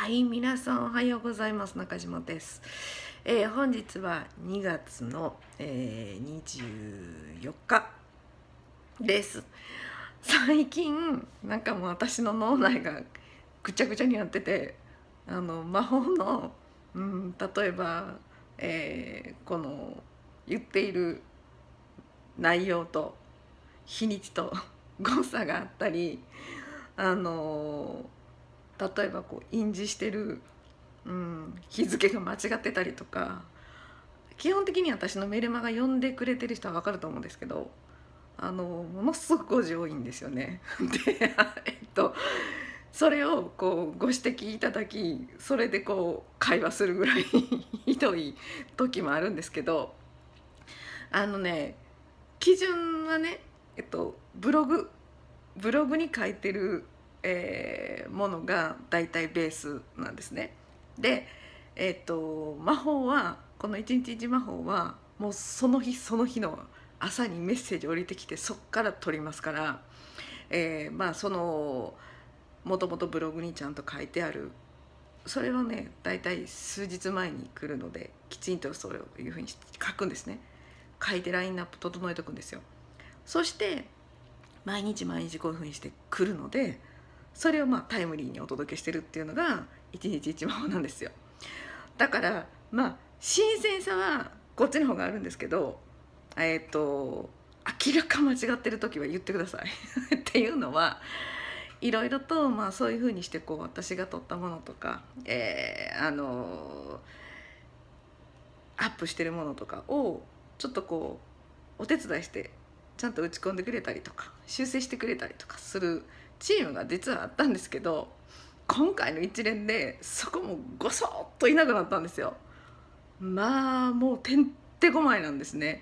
はい、皆さんおはようございます。中島です。本日は2月の、24日です。最近なんかもう私の脳内がぐちゃぐちゃになってて、魔法の、例えば、この言っている内容と日にちと誤差があったり、例えばこう印字してる、日付が間違ってたりとか、基本的に私のメルマガ読んでくれてる人は分かると思うんですけど、ものすごく誤字多いんですよね。で、それをこうご指摘いただき、それでこう会話するぐらいひどい時もあるんですけど、基準はね、ブログに書いてる、ものがだいたいベースなんですね。で、魔法はこの一日一魔法はもうその日その日の朝にメッセージ降りてきて、そっから取りますから、そのもともとブログにちゃんと書いてある、それはねだいたい数日前に来るので、きちんとそれをいうふうに書くんですね。書いてラインナップ整えておくんですよ。そして毎日毎日こういうふうにしてくるので、それをタイムリーにお届けしてるっていうのが一日一魔法なんですよ。だから新鮮さはこっちの方があるんですけど、明らか間違ってる時は言ってくださいっていうのは、いろいろとそういうふうにしてこう私が撮ったものとか、アップしてるものとかをちょっとこうお手伝いしてちゃんと打ち込んでくれたりとか修正してくれたりとかするチームが実はあったんですけど、今回の一連でそこもごそっといなくなったんですよ。もうてんてこまいなんですね。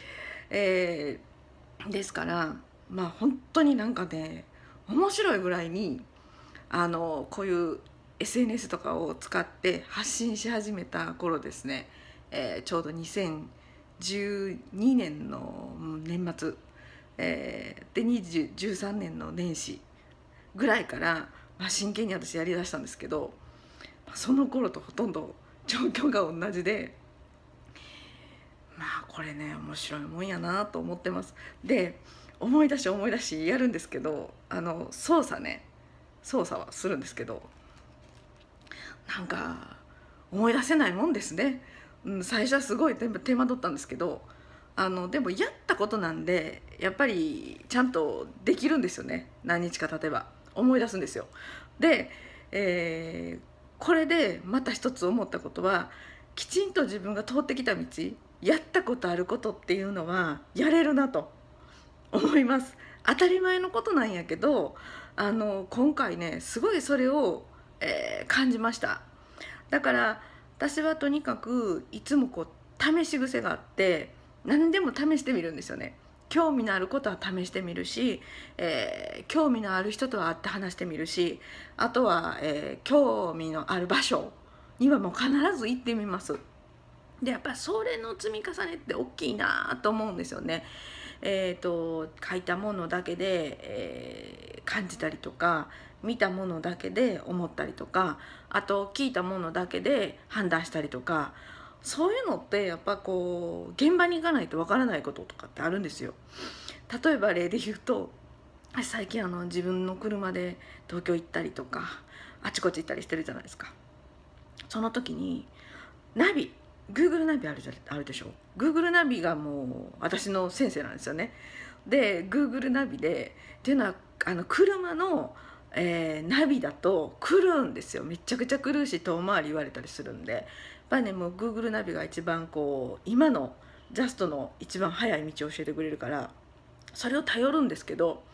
ですから本当になんかね、面白いぐらいにこういう SNS とかを使って発信し始めた頃ですね、ちょうど2012年の年末、で2013年の年始ぐらいから、真剣に私やりだしたんですけど、その頃とほとんど状況が同じで、これね面白いもんやなと思ってます。で、思い出しやるんですけど、操作はするんですけど、なんか思い出せないもんですね。最初はすごい手間取ったんですけど、でもやったことなんでやっぱりちゃんとできるんですよね。何日か経てば思い出すんですよ。で、これでまた一つ思ったことは、きちんと自分が通ってきた道、やったことあることっていうのはやれるなと思います。当たり前のことなんやけど、今回ねすごいそれを、感じました。だから私はとにかくいつもこう試し癖があって、何でも試してみるんですよね。興味のあることは試してみるし、興味のある人とは会って話してみるし、あとは、興味のある場所にはもう必ず行ってみます。でやっぱりそれの積み重ねって大きいなと思うんですよね。書いたものだけで、感じたりとか、見たものだけで思ったりとか、あと聞いたものだけで判断したりとか、そういうのってやっぱこう現場に行かないとわからないこととかってあるんですよ。例えば例で言うと、最近自分の車で東京行ったりとかあちこち行ったりしてるじゃないですか。その時にナビ、 Google ナビあるでしょ。 Google ナビがもう私の先生なんですよね。で Google ナビでっていうのは車の、ナビだと狂うんですよ。めちゃくちゃ狂うし、遠回り言われたりするんで、やっぱりねもう Google ナビが一番こう今のジャストの一番早い道を教えてくれるから、それを頼るんですけど、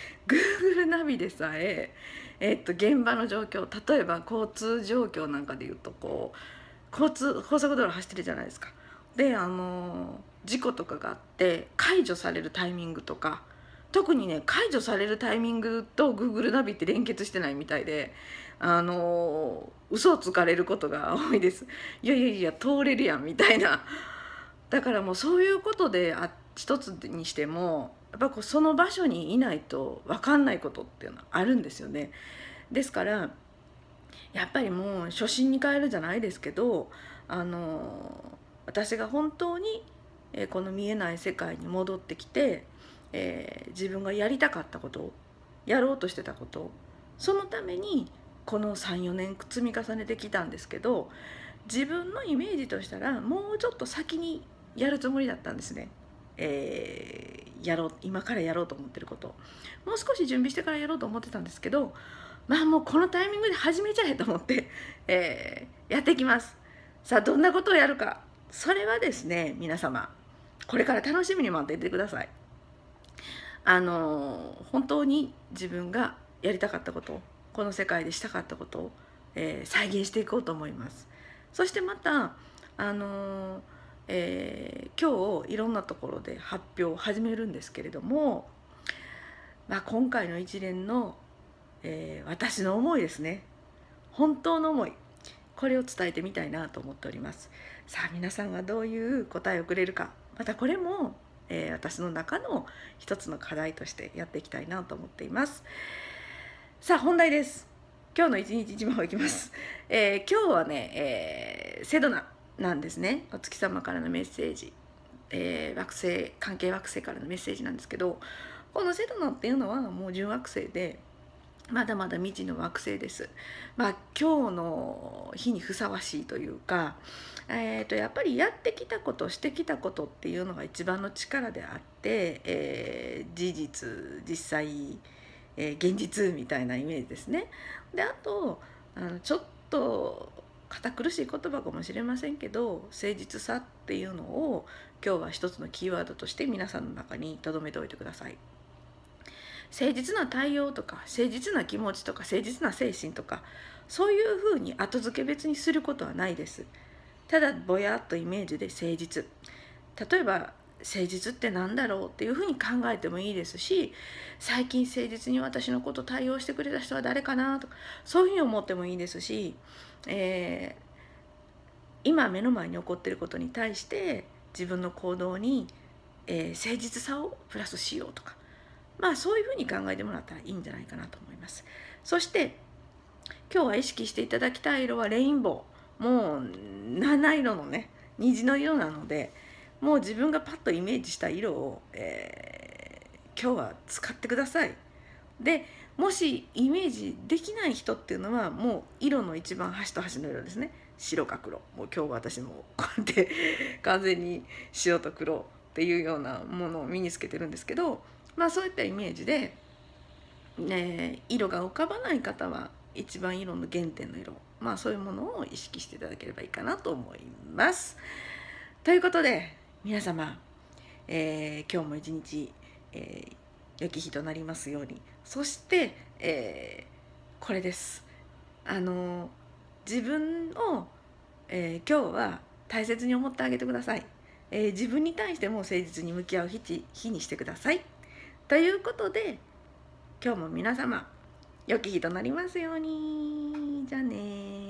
Google ナビでさえ、現場の状況、例えば交通状況なんかでいうと、こう高速道路走ってるじゃないですか。で事故とかがあって解除されるタイミングとか、特にね解除されるタイミングと Google ナビって連結してないみたいで、嘘をつかれることが多いです。いやいやいや通れるやんみたいな。だからもうそういうことで一つにしてもやっぱこうその場所にいないと分かんないことっていうのはあるんですよね。ですからやっぱりもう初心に帰るじゃないですけど、私が本当に、この見えない世界に戻ってきて、自分がやりたかったことをやろうとしてたことを、そのためにこの34年積み重ねてきたんですけど、自分のイメージとしたらもうちょっと先にやるつもりだったんですね。今からやろうと思ってることもう少し準備してからやろうと思ってたんですけど、まあもうこのタイミングで始めちゃえと思って、やっていきます。さあどんなことをやるか、それはですね、皆様これから楽しみに待っていてください。本当に自分がやりたかったこと、この世界でしたかったことを、再現していこうと思います。そしてまた今日いろんなところで発表を始めるんですけれども、今回の一連の、私の思いですね、本当の思い、これを伝えてみたいなと思っております。さあ皆さんがどういう答えをくれるか、またこれも、私の中の一つの課題としてやっていきたいなと思っています。さあ本題です。今日の一日一番をいきます。今日はね、セドナなんですね。お月様からのメッセージ、関係惑星からのメッセージなんですけど、このセドナっていうのはもう準惑星で、まだまだ未知の惑星です。今日の日にふさわしいというか、やっぱりやってきたことしてきたことっていうのが一番の力であって、事実実際、現実みたいなイメージですね。であとちょっと堅苦しい言葉かもしれませんけど、誠実さっていうのを今日は一つのキーワードとして皆さんの中に留めておいてください。誠実な対応とか誠実な気持ちとか誠実な精神とか、そういうふうに後付け別にすることはないです。ただぼやっとイメージで誠実、例えば誠実って何だろうっていうふうに考えてもいいですし、最近誠実に私のこと対応してくれた人は誰かなとか、そういうふうに思ってもいいですし、今目の前に起こっていることに対して自分の行動に、誠実さをプラスしようとか、そういうふうに考えてもらったらいいんじゃないかなと思います。そして今日は意識していただきたい色はレインボー、もう七色のね、虹の色なので、もう自分がパッとイメージした色を、今日は使ってください。でもしイメージできない人っていうのは、もう色の一番端と端の色ですね、白か黒、もう今日私もこうやって完全に白と黒っていうようなものを身につけてるんですけど、そういったイメージで、色が浮かばない方は一番色の原点の色、そういうものを意識していただければいいかなと思います。ということで皆様、今日も一日、良き日となりますように。そして、これです。自分を、今日は大切に思ってあげてください。自分に対しても誠実に向き合う日にしてください。ということで今日も皆様良き日となりますように。じゃあね。